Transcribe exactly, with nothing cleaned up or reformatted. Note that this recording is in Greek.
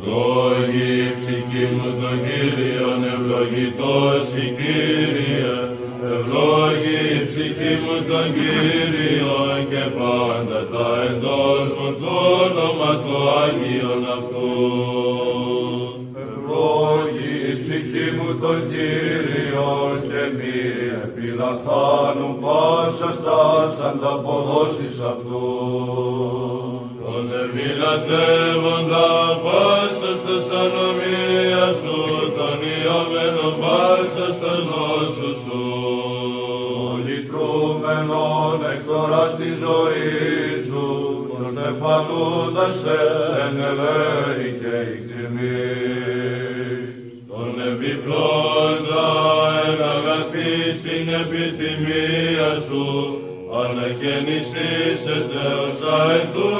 Ευλόγη η ψυχή μου τον Κύριον, ευλογητός η Κύριε. Ευλόγη η ψυχή μου τον Κύριον και πάντα τα εντός μου το όνομα του Άγιον αυτού. Ευλόγη η ψυχή μου τον Κύριον και μη επιλαθάνου πάσα στάς ανταποδόσεις αυτού. Τον ευηλατεύοντα πάσα στα σανομία σου, τον ιωμένο πάσα στα νόσου σου. Λυτρούμενον εκθοράς τη ζωή σου, προστεφανούντας σε εν ελέη και εκτιμή. Τον επιπλώντα εν αγαθή στην επιθυμία σου, ανακαινιστήσετε ως αετού